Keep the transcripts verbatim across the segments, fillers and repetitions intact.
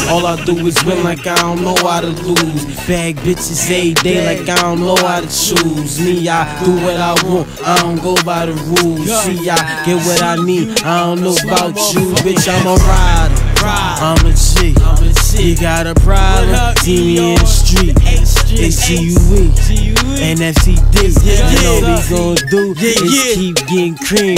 All I do is win like I don't know how to lose. Bag bitches every day like I don't know how to choose. Me, I do what I want, I don't go by the rules. See, I get what I need, I don't know about you. Bitch, I'm a rider, I'm a G. You got a problem, see me in the street. It's G U E and F C D. You know we gon' do is keep getting cream.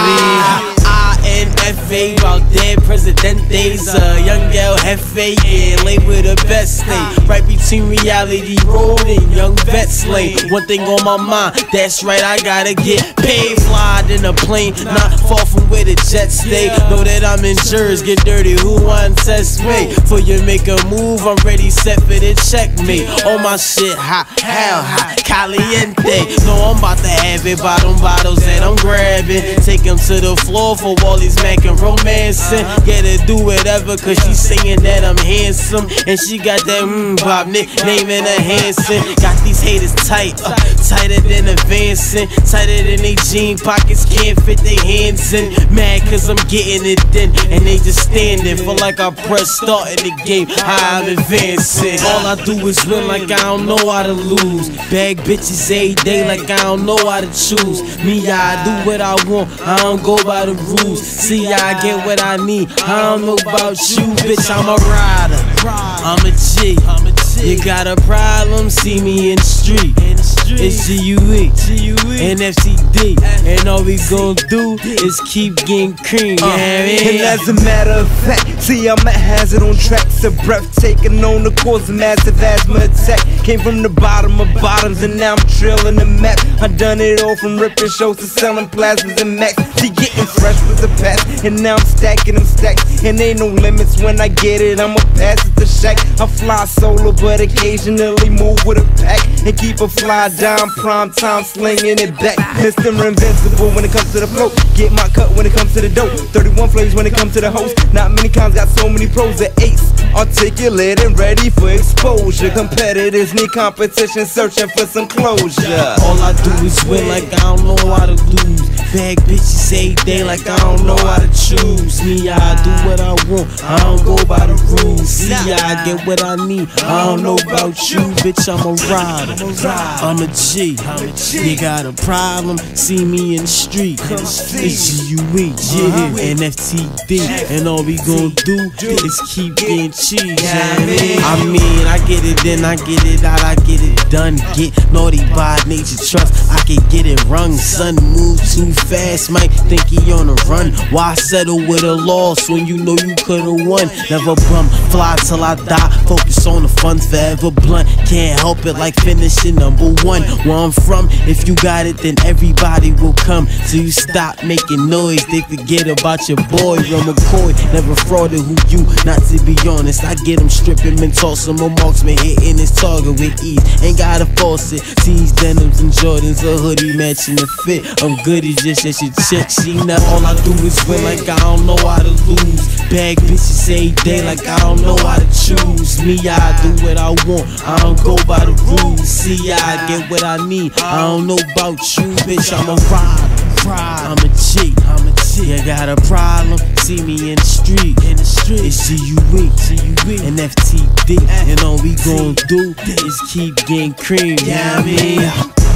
I N F A out there, Presidentes, uh, young girl Hefe, yeah, lay with the best thing. Right between reality road and young vets lane. One thing on my mind, that's right, I gotta get paid. Fly in a plane, not far from where the jets stay. Know that I'm in Jersey, get dirty, who wants test me? For you make a move, I'm ready, set for the checkmate. All my shit hot, hell hot, caliente. Know I'm about to have it, bottom bottles that I'm grabbing. Take them to the floor for all these mackin' romancing. Get her do whatever, cause she saying that I'm handsome. And she got that mmm bop nickname in her Hanson. Got these haters tight, uh, tighter than advancing. Tighter than they jean pockets, can't fit their hands in. Mad cause I'm getting it then, and they just standing. Feel like I press start in the game, how I'm advancing. All I do is win like I don't know how to lose. Bag bitches every day like I don't know how to choose. Me, I do what I want, I don't go by the rules. See, I get what I need, I don't know about you. Bitch, I'm a rider, I'm a G. You got a problem, see me in the street. It's G U E and F C D, and all we gon' do is keep getting cream. Uh, and as a matter of fact, see I'm a hazard on tracks, a breathtaking on the course, a massive asthma attack. Came from the bottom of bottoms and now I'm trailing the map. I done it all from ripping shows to selling plasmas and max. See, getting fresh with the past, and now I'm stacking them stacks. And ain't no limits when I get it, I'ma pass it to Shaq. I fly solo, but occasionally move with a pack and keep a fly down, prime time slinging it back. Mister Invincible when it comes to the flow, get my cut when it comes to the dope. thirty-one flavors when it comes to the host. Not many cons got so many pros. The ace, articulate and ready for exposure. Competitors need competition, searching for some closure. All I do is win like I don't know how to lose. Bag bitches every day like I don't know how to choose. Me, I do what I want, I don't go by the rules. See, I get what I need, I don't know about you. Bitch, I'm a rider, I'm a G. You got a problem, see me in the street. It's G U E and F T D, and all we gon' do is keep getting cheese. I mean, I get it in, I get it out, I get it done. Get naughty by nature, trust I can get it rung. Son, move too fast, might think he on a run. Why settle with a loss when you know you could've won? Never bum, fly till I die, focus on the fun, forever blunt. Can't help it like finishing number one. Where I'm from, if you got it then everybody will come. So you stop making noise, they forget about your boy. Real McCoy, never frauded who you, not to be honest. I get him stripping and tossing my marksman, hitting his target with ease. Ain't gotta force it, T's, denims and Jordans, a hoodie matching the fit. I'm good as just as your chick, she not. All I do is win like I don't know how to lose. Bag bitches every day like I don't know how to choose. Me, I do what I want, I don't go by the rules. See, I get what I need, I don't know about you. Bitch, I'm a rider, I'm a G. You got a problem, see me in the street. It's G U E and F T D, and all we gon' do is keep getting cream. Yeah, I mean.